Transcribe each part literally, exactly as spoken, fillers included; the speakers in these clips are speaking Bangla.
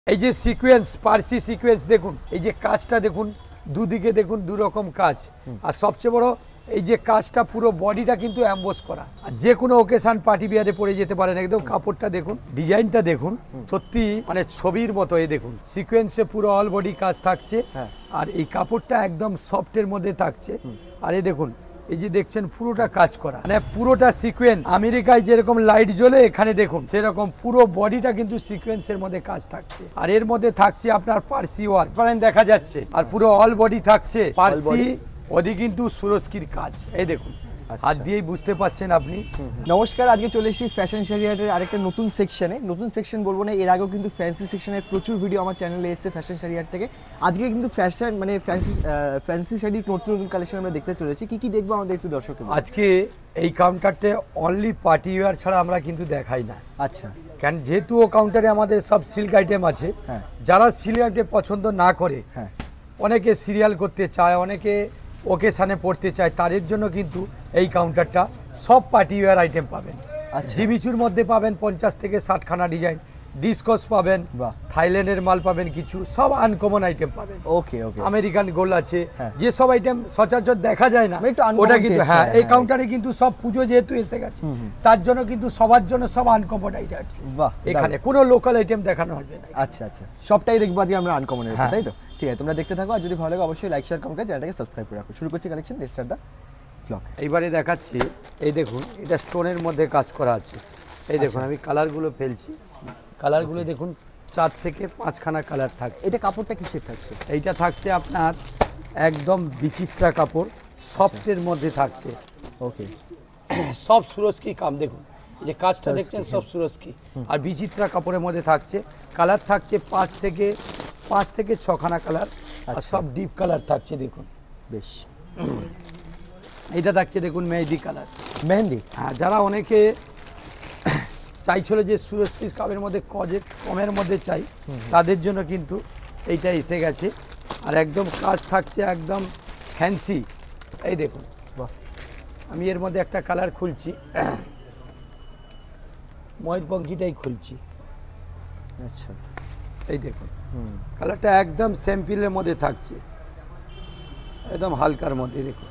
এই যে সিকোয়েন্স পার্সি সিকোয়েন্স দেখুন, এই যে কাজটা দেখুন, দুদিকে দেখুন দু রকম কাজ। আর সবচেয়ে বড় এই যে কাজটা পুরো বডিটা কিন্তু অ্যাম্বোস করা, আর যে কোনো ওকেশন পার্টি বিয়ারে পরে যেতে পারেন। একদম কাপড়টা দেখুন, ডিজাইনটা দেখুন, সত্যি মানে ছবির মতো। এই দেখুন সিকোয়েন্সে পুরো অল বডি কাজ থাকছে, আর এই কাপড়টা একদম সফটের মধ্যে থাকছে। আর এই দেখুন এই যে দেখছেন পুরোটা কাজ করা, মানে পুরোটা সিকোয়েন্স। আমেরিকায় যেরকম লাইট জ্বলে এখানে দেখুন সেরকম পুরো বডিটা কিন্তু সিকোয়েন্সের মধ্যে কাজ থাকছে। আর এর মধ্যে থাকছে আপনার পার্সি ওয়ার্ক দেখা যাচ্ছে, আর পুরো অল বডি থাকছে পার্সি, ওদি কিন্তু সুরস্কির কাজ। এই দেখুন হাত দিয়েই বুঝতে পাচ্ছেন আপনি। নমস্কার, আজকে চলে এসেছি ফ্যাশন শাড়িয়াটের আরেকটা নতুন সেকশনে। নতুন সেকশন বলবো না, এর আগেও কিন্তু ফ্যান্সি সেকশনের প্রচুর ভিডিও আমার চ্যানেলে এসেছে ফ্যাশন শাড়িয়াট থেকে। আজকে কিন্তু ফ্যাশন মানে ফ্যান্সি ফ্যান্সি শাড়ির নতুন নতুন কালেকশন আমরা দেখতে চলেছি। কি কি দেখবো আমাদের একটু দর্শক? আজকে এই কাউন্টারতে অনলি পার্টি ওয়্যার ছাড়া আমরা কিন্তু দেখাই না। আচ্ছা, কেন যেহেতু ও কাউন্টারে আমাদের সব সিল্ক আইটেম আছে। যারা সিল্ক আইটেম পছন্দ না করে, অনেকে সিরিয়াল করতে চায়, অনেকে ওকেশানে পড়তে চায়, তাদের জন্য কিন্তু এই কাউন্টারটা সব পার্টি ওয়্যার আইটেম পাবেন। জিমিচুর মধ্যে পাবেন পঞ্চাশ থেকে ষাট খানা ডিজাইন, ডিসকস পাবেন, থাইল্যান্ডের মাল পাবেন, কিছু সব আনকমন আইটেম পাবেন। ওকে ওকে, আমেরিকান গোল্ড আছে, যে সব আইটেম সচরাচর দেখা যায় না ওটা কিন্তু হ্যাঁ এই কাউন্টারে কিন্তু সব পুজো যেহেতু এসে গেছে, তার জন্য কিন্তু সবার জন্য সব আনকমন আইটেম। বাহ, এখানে কোনো লোকাল আইটেম দেখানো হবে না। আচ্ছা আচ্ছা, সবটাই দেখবো আজকে আমরা আনকমনের, তাই তো? ঠিক আছে, তোমরা দেখতে থাকো, আর যদি ভালো লাগে অবশ্যই লাইক শেয়ার কমেন্ট করে চ্যানেলটাকে সাবস্ক্রাইব করে রাখো। শুরু করছি collection, let's start the blog. এইবারে দেখাচ্ছি, এই দেখুন এটা স্টোনের মধ্যে কাজ করা আছে। এই দেখুন আমি কালারগুলো ফেলছি, কালারগুলো দেখুন চার থেকে পাঁচখানা কালার থাকছে। এটা কাপড়টা কিসের থাকছে? এইটা থাকছে আপনার একদম বিচিত্রা কাপড়, সফটের মধ্যে থাকছে। ওকে, সব সুরস্কি কাম দেখুন, এই যে কাজটা দেখছেন সব সুরস্কি, আর বিচিত্রা কাপড়ের মধ্যে থাকছে। কালার থাকছে পাঁচ থেকে পাঁচ থেকে ছখানা কালার, আর সব ডিপ কালার থাকছে। দেখুন বেশ, এইটা থাকছে দেখুন মেহেদি কালার। মেহেদি, হ্যাঁ, যারা অনেকে চাইছিল যে সুরস্কি কাপের মধ্যে কজে কমের মধ্যে চাই, তাদের জন্য কিন্তু এইটা এসে গেছে। আর একদম কাজ থাকছে একদম ফ্যান্সি। এই দেখুন আমি এর মধ্যে একটা কালার খুলছি, ময়ূরপঙ্খীটাই খুলছি। আচ্ছা, এই দেখুন কালারটা একদম স্যাম্পলের মধ্যে থাকছে, একদম হালকার মধ্যে। দেখুন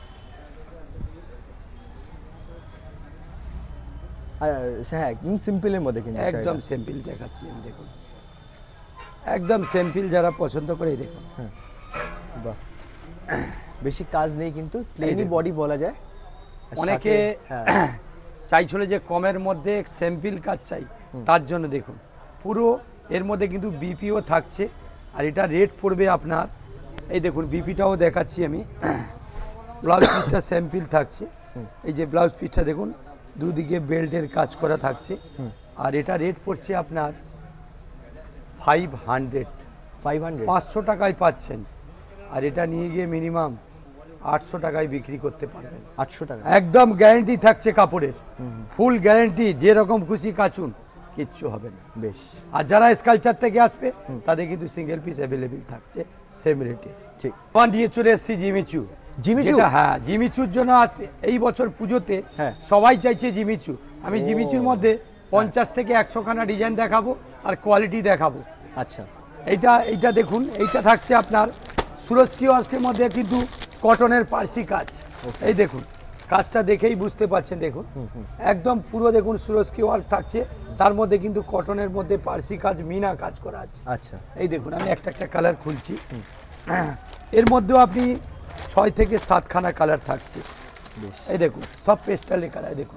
হ্যাঁ একদম সিম্পলের মধ্যে, কিন্তু একদম সিম্পল দেখাচ্ছি আমি। দেখুন একদম সিম্পল, যারা পছন্দ করে দেখুন। বাহ, বেশি কাজ নেই কিন্তু প্লেনই বডি বলা যায়। অনেকে চাইছিল যে কমের মধ্যে সিম্পল কাজ চাই, তার জন্য দেখুন পুরো এর মধ্যে কিন্তু বিপিও থাকছে। আর এটা রেট পড়বে আপনার, এই দেখুন বিপিটাও দেখাচ্ছি আমি। ব্লাউজ পিসটা সিম্পল থাকছে, এই যে ব্লাউজ পিসটা দেখুন দুদিকে বেল্টের কাজ করা থাকছে। আর এটা রেট পড়ছে আপনার ফাইভ হান্ড্রেড ফাইভ হান্ড্রেড পাঁচশো টাকায় পাচ্ছেন। আর এটা নিয়ে গিয়ে মিনিমাম আটশো টাকায় বিক্রি করতে পারবেন। আটশো টাকা একদম গ্যারেন্টি থাকছে কাপড়ের, ফুল গ্যারেন্টি, যেরকম খুশি কাচুন, কিচ্ছু হবে না। বেশ, আর যারা স্কালচার থেকে আসবে তাদের কিন্তু সিঙ্গেল পিস অ্যাভেলেবেল থাকছে সেম রেটে। ঠিক, পান দিয়ে চলে এসেছি জিমিচু। জিমিচু, হ্যাঁ জিমিচুর জন্য আছে এই বছর পুজোতে সবাই চাইছে জিমিচু। আমি জিমিচুর মধ্যে পঞ্চাশ থেকে একশো খানা ডিজাইন দেখাবো আর কোয়ালিটি দেখাবো। আচ্ছা, এইটা এইটা দেখুন, এইটা থাকছে আপনার সুরস্কি ওয়ার্কের মধ্যে কিন্তু কটনের পার্সি কাজ। এই দেখুন কাজটা দেখেই বুঝতে পারছেন, দেখুন একদম পুরো দেখুন সুরস্কি ওয়ার্ক থাকছে, তার মধ্যে কিন্তু কটনের মধ্যে পার্সি কাজ, মিনা কাজ করা আছে। আচ্ছা, এই দেখুন আমি একটা একটা কালার খুলছি, এর মধ্যেও আপনি ছয় থেকে সাতখানা কালার থাকছে। এই দেখুন সব পেস্টালের কালার। দেখুন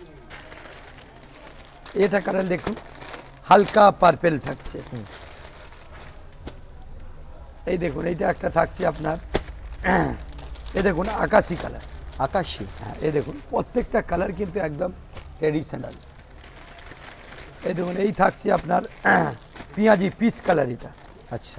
এটা কালার দেখুন হালকা পার্পেল থাকছে। এই দেখুন এইটা একটা থাকছে আপনার, এই দেখুন আকাশি কালার। আকাশি, হ্যাঁ এই দেখুন প্রত্যেকটা কালার কিন্তু একদম ট্র্যাডিশনাল। এই দেখুন এই থাকছে আপনার পেঁয়াজি পিচ কালার। এটা আচ্ছা,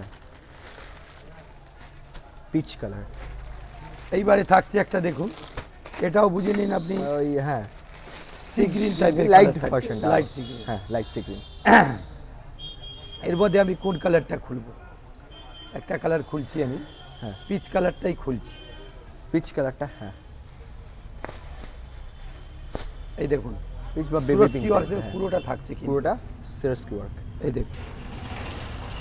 পিচ কালার। এইবারে থাকছে একটা দেখুন, এটাও বুঝে নিন আপনি, ওই হ্যাঁ সি গ্রিন টাইপের light version, light sea green, হ্যাঁ লাইট সি গ্রিন। এর মধ্যে আমি কোন কালারটা খুলবো? একটা কালার খুলছি আমি, হ্যাঁ পিচ কালারটাই খুলছি। পিচ কালারটা, হ্যাঁ এই দেখুন পিচ বা বেবি পিঙ্ক, পুরোটা থাকছে, পুরোটা সুরস্কি ওয়ার্ক। এই দেখুন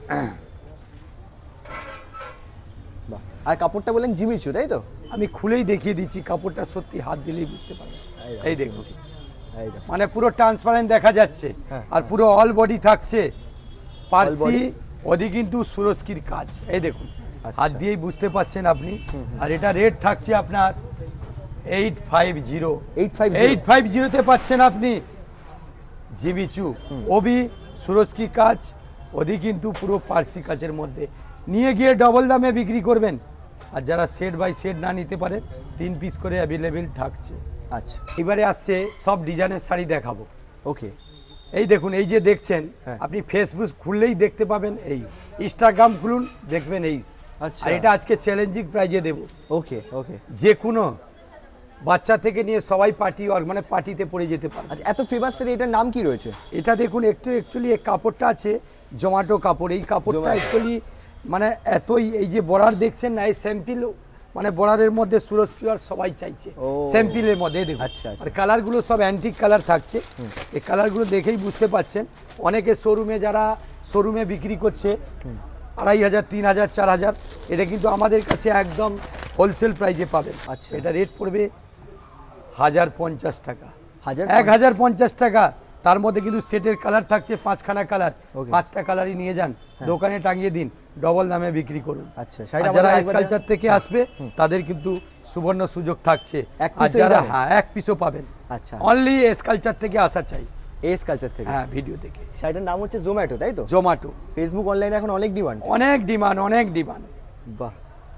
বাহ, আর কাপড়টা বলেন জিমিচু তাই তো? আমি খুলেই দেখিয়ে দিচ্ছি, কাপড়টা সত্যি হাত দিলেই বুঝতে পারবেন। এই দেখুন, এই দেখো। মানে পুরো ট্রান্সপারেন্ট দেখা যাচ্ছে, হ্যাঁ, আর পুরো অল বডি থাকছে পার্সি, ওদি কিন্তু সুরস্কির কাজ। এই দেখুন, আচ্ছা। হাত দিয়েই বুঝতে পাচ্ছেন আপনি। আর এটা রেট থাকছে আপনার eight five zero eight five eight five জিরোতে পাচ্ছেন আপনি জিমিচু, ওবি সুরস্কি কাজ, ওদি কিন্তু পুরো পার্সি কাজের মধ্যে। নিয়ে গিয়ে ডবল দামে বিক্রি করবেন। আর যারা সেট বাই সেট না নিতে পারে, তিন পিস করে অ্যাভেলেবেল থাকছে। আচ্ছা, এবারে আসছে সব ডিজাইনের শাড়ি দেখাবো। ওকে। এই দেখুন, এই যে দেখছেন হ্যাঁ। আপনি ফেসবুক খুললেই দেখতে পাবেন, এই ইনস্টাগ্রাম খুলুন দেখবেন এই। আচ্ছা, আর এটা আজকে চ্যালেঞ্জিং প্রাইজে দেব। ওকে ওকে। যে কোনো বাচ্চা থেকে নিয়ে সবাই পার্টি ওয়ার্ক মানে পার্টিতে পরে যেতে পারে। আচ্ছা, এত ফেমাস শাড়ি, এটার নাম কি রয়েছে? এটা দেখুন একটু অ্যাকচুয়ালি এই কাপড়টা আছে জোম্যাটো কাপড়। এই কাপড়টা জোম্যাটো। অ্যাকচুয়ালি মানে এতই, এই যে বর্ডার দেখছেন না, এই স্যাম্পল মানে বর্ডারের মধ্যে সুরস্কি আর সবাই চাইছে ও। স্যাম্পলের মধ্যে। এই দেখুন, আচ্ছা, আচ্ছা। আর কালারগুলো সব অ্যান্টিক কালার থাকছে। এই কালারগুলো দেখেই বুঝতে পাচ্ছেন। অনেকে শোরুমে, যারা শোরুমে বিক্রি করছে আড়াই হাজার তিন হাজার চার হাজার, এটা কিন্তু আমাদের কাছে একদম হোলসেল প্রাইজে পাবেন। আচ্ছা। এটা রেট পড়বে হাজার পঞ্চাশ টাকা, হাজার এক হাজার পঞ্চাশ টাকা। তার মধ্যে কিন্তু সেটের কালার থাকছে পাঁচখানা কালার, Okay. পাঁচটা কালারই নিয়ে যান, দোকানে টাঙিয়ে দিন, ডবল দামে বিক্রি করুন। আচ্ছা, আর শাড়িটা যারা আমাদের এস একবার কালচার থেকে আসবে তাদের কিন্তু সুবর্ণ সুযোগ থাকছে। এক আর piece-ও যারা পাবেন? হ্যাঁ এক পিসও পাবেন। আচ্ছা, অনলি এস কালচার থেকে আসা চাই। এস কালচার থেকে। হ্যাঁ, ভিডিও দেখে। শাড়িটার নাম হচ্ছে জোম্যাটো তাই তো? জোম্যাটো, ফেসবুক অনলাইনে এখন অনেক ডিমান্ড। অনেক ডিমান্ড, অনেক ডিমান্ড। বাহ,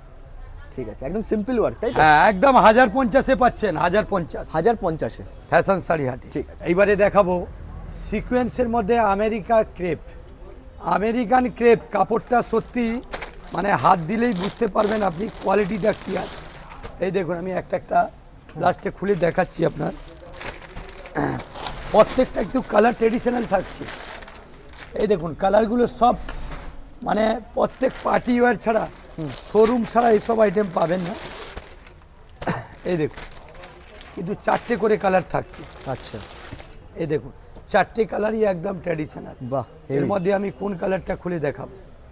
ঠিক আছে, একদম সিম্পল ওয়ার্ক তাই তো? হ্যাঁ, একদম হাজার পঞ্চাশে পাচ্ছেন, হাজার পঞ্চাশ হাজার পঞ্চাশে। ফ্যাশন শাড়ি হাটে। ঠিক আছে। এইবারে দেখাবো সিকোয়েন্সের মধ্যে আমেরিকা ক্রেপ, আমেরিকান ক্রেপ। কাপড়টা সত্যি মানে হাত দিলেই বুঝতে পারবেন আপনি কোয়ালিটিটা কি আছে। এই দেখুন, আমি একটা একটা লাস্টে খুলে দেখাচ্ছি আপনার। প্রত্যেকটা একটু কালার ট্রেডিশনাল থাকছে। এই দেখুন, কালারগুলো সব মানে প্রত্যেক পার্টি ওয়্যার ছাড়া, শোরুম ছাড়া এইসব আইটেম পাবেন না। এই দেখুন, কিন্তু চারটে করে কালার থাকছে। আচ্ছা, এই দেখুন, চারটে কালারই একদম ট্র্যাডিশনাল। বাহ, এর heavy। মধ্যে আমি কোন কালারটা খুলে দেখাবো,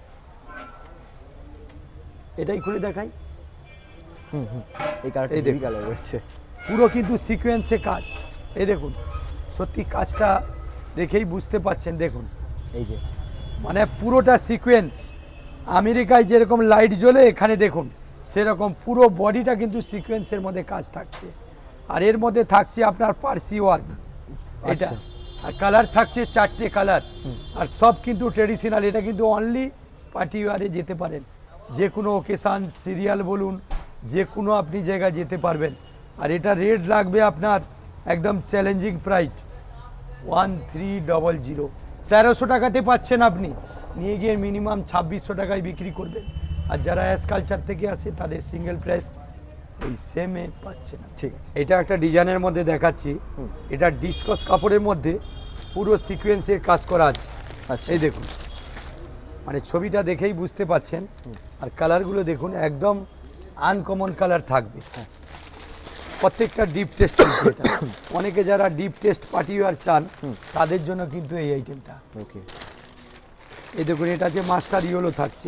এটাই খুলে দেখাই। হুম হুম, এই কালারটা এই এই দেখুন। কালার রয়েছে। পুরো কিন্তু সিকোয়েন্সে কাজ। এই দেখুন, সত্যি কাজটা দেখেই বুঝতে পাচ্ছেন। দেখুন, এই যে মানে পুরোটা সিকোয়েন্স। আমেরিকায় যেরকম লাইট জ্বলে, এখানে দেখুন সেরকম পুরো বডিটা কিন্তু সিকোয়েন্সের মধ্যে কাজ থাকছে। আর এর মধ্যে থাকছে আপনার পার্সি ওয়ার্ক এটা। আচ্ছা। আর কালার থাকছে চারটে কালার, আর সব কিন্তু ট্রেডিশনাল। এটা কিন্তু অনলি পার্টি ওয়ারে যেতে পারেন, যে কোনো ওকেশান, সিরিয়াল বলুন, যে কোনো আপনি জায়গায় যেতে পারবেন। আর এটা রেট লাগবে আপনার একদম challenging price one three double zero তেরোশো টাকাতে পাচ্ছেন আপনি। নিয়ে গিয়ে মিনিমাম ছাব্বিশশো টাকায় বিক্রি করবেন। আর যারা অ্যাস কালচার থেকে আসে তাদের সিঙ্গেল প্রাইস ওই সেমে পাচ্ছেন। ঠিক আছে। এটা একটা ডিজাইনের মধ্যে দেখাচ্ছি। এটা ডিসকস কাপড়ের মধ্যে পুরো সিকোয়েন্সের কাজ করা আছে। আচ্ছা, এই দেখুন, মানে ছবিটা দেখেই বুঝতে পাচ্ছেন। আর কালারগুলো দেখুন, একদম আনকমন কালার থাকবে। প্রত্যেকটা ডিপ টেস্ট। এটা অনেকে যারা ডিপ টেস্ট পার্টি ওয়্যার চান তাদের জন্য কিন্তু এই আইটেমটা। ওকে, এই দেখুন, এটা যে মাস্টার ইয়েলো থাকছে।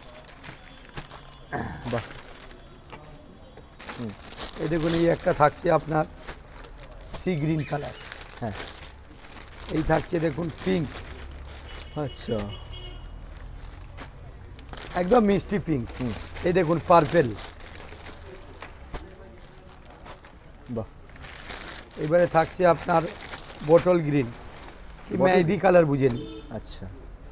বাহ, এই দেখুন, এই একটা থাকছে আপনার সি গ্রিন কালার। হ্যাঁ, এই থাকছে দেখুন পিঙ্ক, আচ্ছা, একদম মিষ্টি পিঙ্ক। এই দেখুন পার্পেল। বাহ, এবারে থাকছে আপনার বটল গ্রিন, কি Bottle মেহেদি কালার বুঝে নিন। আচ্ছা,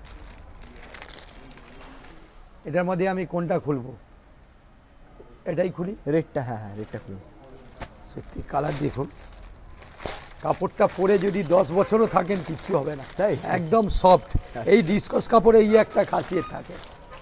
এটার মধ্যে আমি কোনটা খুলবো, এটাই খুলি। রেডটা, হ্যাঁ হ্যাঁ, রেডটা খুলুন। সত্যি কালার দেখুন, কাপড়টা পরে যদি দশ বছরও থাকেন কিচ্ছু হবে না, তাই? একদম সফট। এই ডিসকস কাপড়ে এই একটা খাসিয়ত থাকে।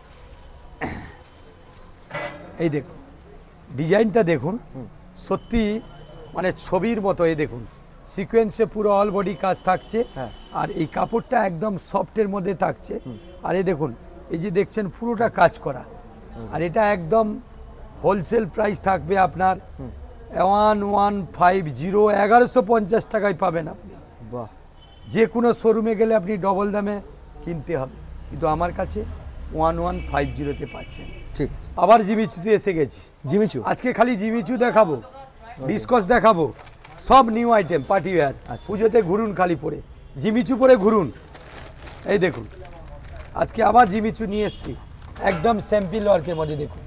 এই দেখুন, ডিজাইনটা দেখুন, সত্যি মানে ছবির মতো। এই দেখুন, সিকোয়েন্সে পুরো অল বডি কাজ থাকছে। হ্যাঁ। আর এই কাপড়টা একদম সফটের মধ্যে থাকছে। আর এই দেখুন, এই যে দেখছেন পুরোটা কাজ করা। আর এটা একদম হোলসেল প্রাইস থাকবে আপনার ওয়ান ওয়ান ফাইভ জিরো এগারোশো পঞ্চাশ টাকায় পাবেন আপনি। বাহ, যে কোনো শোরুমে গেলে আপনি ডবল দামে কিনতে হবে, কিন্তু আমার কাছে ওয়ান ওয়ান ফাইভ জিরোতে পাচ্ছেন। ঠিক, আবার জিমিচুতে এসে গেছি। জিমিচু আজকে খালি জিমিচু দেখাবো, ডিসকস দেখাবো, সব নিউ আইটেম পার্টি ওয়্যার। আচ্ছা। পুজোতে ঘুরুন খালি পরে, জিমিচু পরে ঘুরুন। এই দেখুন আজকে আবার জিমিচু নিয়ে এসছি, একদম স্যাম্পল ওয়ার্কের মধ্যে। দেখুন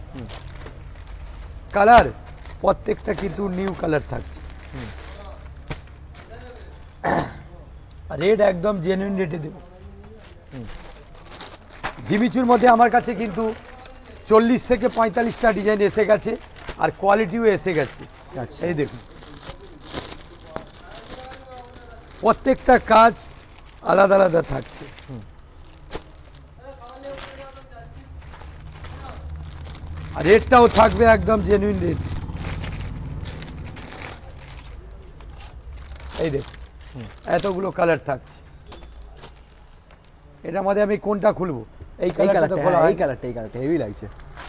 কালার প্রত্যেকটা কিন্তু নিউ কালার থাকছে, রেড একদম জেনুইন রেটে দেব। জিমিচুর মধ্যে আমার কাছে কিন্তু চল্লিশ থেকে পঁয়তাল্লিশটা ডিজাইন এসে গেছে, আর কোয়ালিটিও এসে গেছে। আচ্ছা, এই দেখুন প্রত্যেকটা কাজ আলাদা আলাদা থাকছে। আর রেটটাও থাকবে একদম জেনুইন রেট। এই দেখুন এতগুলো কালার থাকছে, এটার মধ্যে আমি কোনটা খুলবো? এই এই কালারটা কালারটা, তো খোলা হ্যাঁ, হয়। এই কালারটা, এই কালারটা হেভি লাগছে।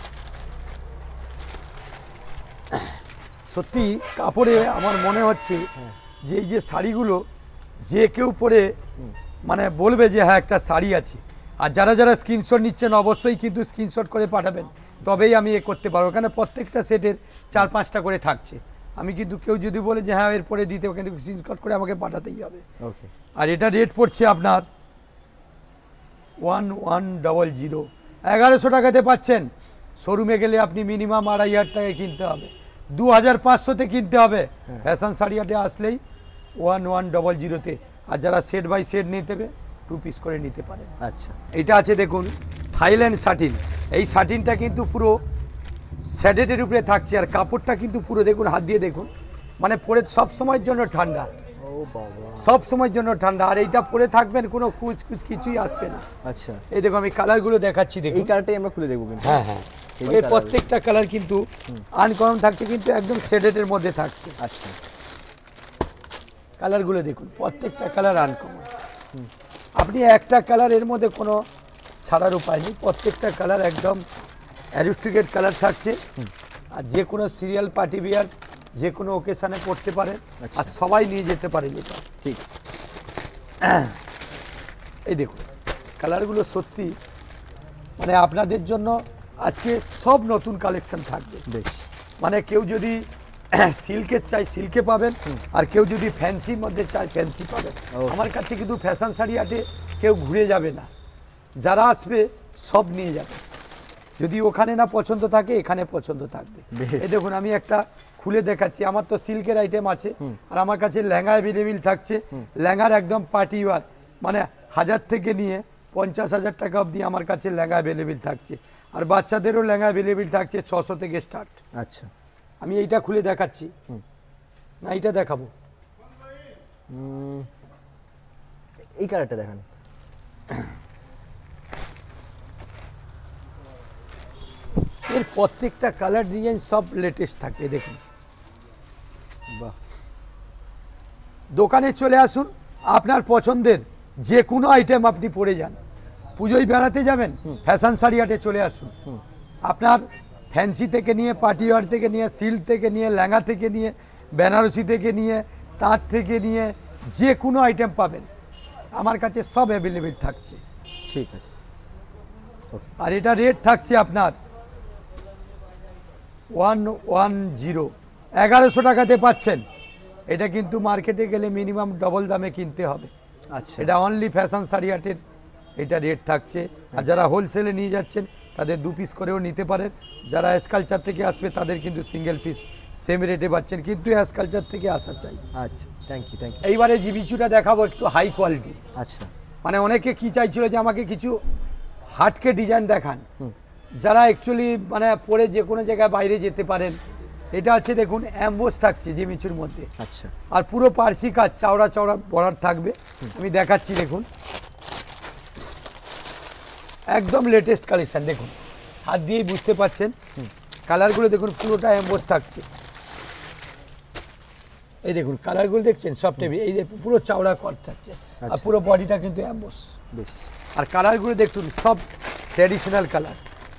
সত্যি কাপড়ে আমার মনে হচ্ছে যে এই যে শাড়িগুলো যে কেউ পরে মানে বলবে যে হ্যাঁ একটা শাড়ি আছে। আর যারা যারা স্ক্রিনশট নিচ্ছেন অবশ্যই কিন্তু স্ক্রিনশট করে পাঠাবেন, তবেই আমি এ করতে পারবো। কেন প্রত্যেকটা সেটের চার পাঁচটা করে থাকছে। আমি কিন্তু কেউ যদি বলে যে হ্যাঁ এরপরে দিতে কিন্তু স্ক্রিনশট করে আমাকে পাঠাতেই হবে। ওকে, আর এটা রেট পড়ছে আপনার ওয়ান ওয়ান ডবল জিরো, এগারোশো টাকাতে পাচ্ছেন। শোরুমে গেলে আপনি মিনিমাম আড়াই হাজার টাকায় কিনতে হবে, দু হাজার পাঁচশোতে কিনতে হবে। ফ্যাশন শাড়ি হাটে আসলেই ওয়ান ওয়ান ডবল জিরোতে। আর যারা সেট বাই সেট নিতে হবে টু পিস করে নিতে পারেন। আচ্ছা, এটা আছে দেখুন থাইল্যান্ড শাটিন। এই শাটিনটা কিন্তু পুরো স্যাডেটের উপরে থাকছে, আর কাপড়টা কিন্তু পুরো দেখুন, হাত দিয়ে দেখুন, মানে পরে সব সময়ের জন্য ঠান্ডা, ও বাবা, সব সময়ের জন্য ঠান্ডা। আর এইটা পরে থাকবেন কোনো কুচ কুচ কিছুই আসবে না। আচ্ছা, এই দেখো আমি কালারগুলো দেখাচ্ছি দেখুন। এই কালারটাই আমরা খুলে দেখবো কিন্তু। হ্যাঁ হ্যাঁ, এই এই colour। প্রত্যেকটা কালার কিন্তু আনকমন থাকছে, কিন্তু একদম শেডেডের মধ্যে থাকছে। আচ্ছা, কালারগুলো দেখুন প্রত্যেকটা কালার আনকমন। আপনি একটা কালার এর মধ্যে কোনো ছাড়ার উপায় নেই, প্রত্যেকটা কালার একদম অ্যারিস্টিকেট কালার থাকছে। আর যে কোনো সিরিয়াল পার্টি বিয়ার যে কোনো ওকেশানে পড়তে পারেন, আর সবাই নিয়ে যেতে পারেন এটা। ঠিক, এই দেখুন কালারগুলো সত্যি মানে আপনাদের জন্য আজকে সব নতুন কালেকশন থাকবে। বেশ, মানে কেউ যদি সিল্কের চাই সিল্কে পাবেন, আর কেউ যদি ফ্যান্সির মধ্যে চাই ফ্যান্সি পাবেন। Okay. আমার কাছে কিন্তু ফ্যাশন শাড়ি হাটে কেউ ঘুরে যাবে না, যারা আসবে সব নিয়ে যাবে। যদি ওখানে না পছন্দ থাকে এখানে পছন্দ থাকবে। বেশ। এই দেখুন আমি একটা খুলে দেখাচ্ছি, আমার তো সিল্কের আইটেম আছে, আর আমার কাছে লেহেঙ্গা অ্যাভেলেবেল থাকছে। লেহেঙ্গার একদম পার্টি ওয়ার, মানে হাজার থেকে নিয়ে পঞ্চাশ হাজার টাকা অবধি আমার কাছে লেহেঙ্গা অ্যাভেলেবেল থাকছে। আর বাচ্চাদেরও লেহেঙ্গা অ্যাভেলেবেল থাকছে ছশো থেকে স্টার্ট। আচ্ছা, আমি এইটা খুলে দেখাচ্ছি না, এইটা দেখাবো। উম, এই কালারটা দেখান। এর প্রত্যেকটা কালার ডিজাইন সব লেটেস্ট থাকবে। দেখুন বাহ, দোকানে চলে আসুন, আপনার পছন্দের যে কোনো আইটেম আপনি পরে যান। পুজোয় বেড়াতে যাবেন, ফ্যাশন শাড়ি হাটে চলে আসুন। আপনার ফ্যান্সি থেকে নিয়ে পার্টি ওয়ার থেকে নিয়ে সিল্ক থেকে নিয়ে লেহেঙ্গা থেকে নিয়ে বেনারসি থেকে নিয়ে তাঁত থেকে নিয়ে যে কোনো আইটেম পাবেন আমার কাছে, সব অ্যাভেলেবেল থাকছে। ঠিক আছে, আর এটা রেট থাকছে আপনার ওয়ান ওয়ান জিরো, এগারোশো টাকাতে পাচ্ছেন। এটা কিন্তু মার্কেটে গেলে মিনিমাম ডবল দামে কিনতে হবে। আচ্ছা, এটা অনলি ফ্যাশন শাড়ি হাটের এটা রেট থাকছে। আর যারা হোলসেলে নিয়ে যাচ্ছেন তাদের দু পিস করেও নিতে পারেন। যারা এসকালচার থেকে আসবে তাদের কিন্তু সিঙ্গেল পিস সেম রেটে পাচ্ছেন, কিন্তু এসকালচার থেকে আসা চাই। আচ্ছা, থ্যাংক ইউ, থ্যাংক ইউ। এইবারে জিবিচুটা দেখাবো একটু হাই কোয়ালিটি। আচ্ছা, মানে অনেকে কি চাইছিল যে আমাকে কিছু হাটকে ডিজাইন দেখান, যারা অ্যাকচুয়ালি মানে পরে যে কোনো জায়গায় বাইরে যেতে পারেন। এটা হচ্ছে দেখুন অ্যাম্বোস থাকছে জিমিচুর মধ্যে, আচ্ছা, আর পুরো পার্সি কাজ চওড়া চওড়া বর্ডার থাকবে। আমি দেখাচ্ছি দেখুন, একদম লেটেস্ট কালেকশন। দেখুন হাত দিয়েই বুঝতে পাচ্ছেন, কালারগুলো দেখুন পুরোটা অ্যাম্বোস থাকছে। এই দেখুন কালারগুলো দেখছেন সব টেবিল, এই যে পুরো চওড়া কট থাকছে, আর আচ্ছা। পুরো বডিটা কিন্তু অ্যাম্বোস। বেশ, আর কালারগুলো দেখুন সব ট্র্যাডিশনাল কালার।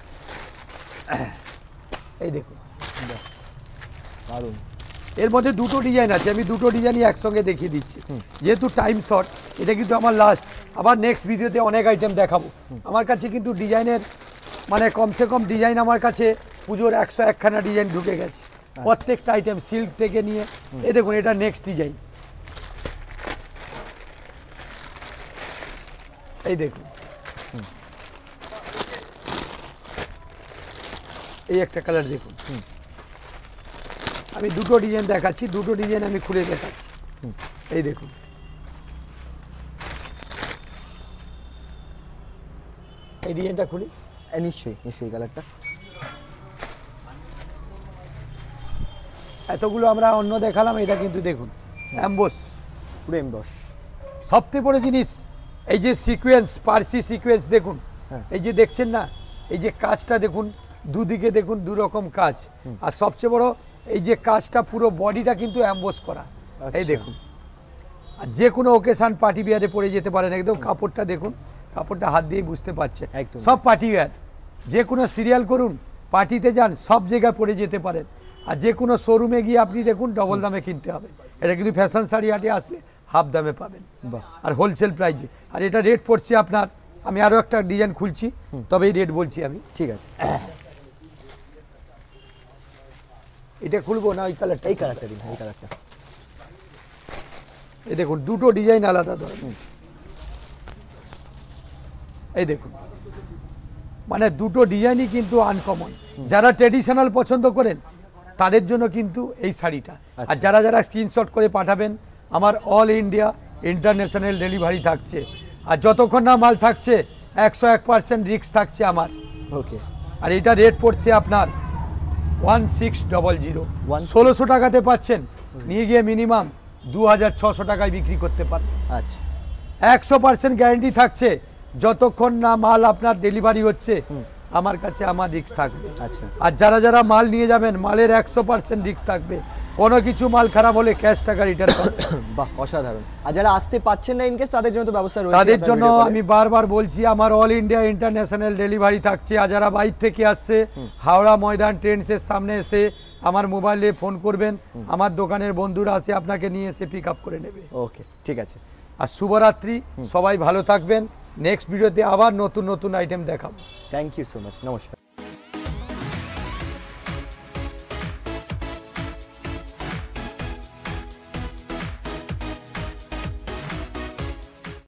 এই দেখুন দারুণ। এর মধ্যে দুটো ডিজাইন আছে, আমি দুটো ডিজাইনই একসঙ্গে দেখিয়ে দিচ্ছি। যেহেতু টাইম শর্ট, এটা কিন্তু আমার লাস্ট আবার নেক্সট ভিডিওতে অনেক আইটেম দেখাবো। আমার কাছে কিন্তু ডিজাইনের মানে কমসে কম ডিজাইন আমার কাছে পুজোর একশো একখানা ডিজাইন ঢুকে গেছে, প্রত্যেকটা আইটেম সিল্ক থেকে নিয়ে। এই দেখুন এটা নেক্সট ডিজাইন, এই দেখুন এই একটা কালার দেখুন। আমি দুটো ডিজাইন দেখাচ্ছি, দুটো ডিজাইন আমি খুলে দেখাচ্ছি। এই দেখুন এই ডিজাইনটা খুলি, নিশ্চয়ই নিশ্চয়ই কালারটা এতগুলো আমরা অন্য দেখালাম, এটা কিন্তু দেখুন অ্যাম্বোস পুরো এমবস। সবথেকে বড় জিনিস এই যে সিকোয়েন্স, পার্সি সিকোয়েন্স দেখুন, এই যে দেখছেন না, এই যে কাজটা দেখুন, দুদিকে দেখুন দু রকম কাজ। আর সবচেয়ে বড় এই যে কাজটা পুরো বডিটা কিন্তু অ্যাম্বোস করা, এই দেখুন। আর যে কোনো ওকেশন পার্টি বিয়ারে পরে যেতে পারেন, একদম কাপড়টা দেখুন, কাপড়টা হাত দিয়ে বুঝতে পারছেন, সব পার্টি ওয়্যার। যে কোনো সিরিয়াল করুন, পার্টিতে যান, সব জায়গায় পরে যেতে পারেন। আর যে কোনো শোরুমে গিয়ে আপনি দেখুন ডবল দামে কিনতে হবে, এটা কিন্তু ফ্যাশন শাড়ি হাটে আসলে হাফ দামে পাবেন আর হোলসেল প্রাইজে। আর এটা রেট পড়ছে আপনার, আমি আরও একটা ডিজাইন খুলছি, তবে এই রেট বলছি আমি। ঠিক আছে, এটা খুলবো না ওই কালারটা? এই কালারটা দিন, এই কালারটা। এই দেখুন দুটো ডিজাইন আলাদা ধরনের, এই দেখুন মানে দুটো ডিজাইনই কিন্তু আনকমন। যারা ট্রেডিশনাল পছন্দ করেন তাদের জন্য কিন্তু এই শাড়িটা। আর যারা যারা স্ক্রিনশট করে পাঠাবেন, আমার অল ইন্ডিয়া ইন্টারন্যাশনাল ডেলিভারি থাকছে। আর যতক্ষণ না মাল থাকছে একশো এক পার্সেন্ট রিস্ক থাকছে আমার। ওকে। আর এটা রেট পড়ছে আপনার ওয়ান সিক্স ডবল জিরো, ষোলোশো টাকাতে পাচ্ছেন, নিয়ে গিয়ে মিনিমাম দু হাজার ছশো টাকায় বিক্রি করতে পারবেন। আচ্ছা, একশো পার্সেন্ট গ্যারেন্টি থাকছে, যতক্ষণ না মাল আপনার ডেলিভারি হচ্ছে আমার কাছে আমার রিস্ক থাকবে। আচ্ছা। আর যারা যারা মাল নিয়ে যাবেন মালের একশো পার্সেন্ট রিস্ক থাকবে, কোনো কিছু মাল খারাপ হলে ক্যাশ টাকা রিটার্ন করবে। বাহ, অসাধারণ। আর যারা আসতে পাচ্ছেন না ইনকেস, তাদের জন্য তো ব্যবস্থা রয়েছে? তাদের জন্য আমি বারবার বলছি আমার অল ইন্ডিয়া ইন্টারন্যাশনাল ডেলিভারি থাকছে। আর যারা বাইরে থেকে আসছে, হাওড়া ময়দান ট্রেন্ডসের সামনে এসে আমার মোবাইলে ফোন করবেন, আমার দোকানের বন্ধুরা আছে আপনাকে নিয়ে এসে পিক আপ করে নেবে। ওকে, ঠিক আছে। আর শুভরাত্রি, সবাই ভালো থাকবেন। নেক্সট ভিডিওতে আবার নতুন নতুন আইটেম দেখাবো। থ্যাংক ইউ সো মাচ, নমস্কার।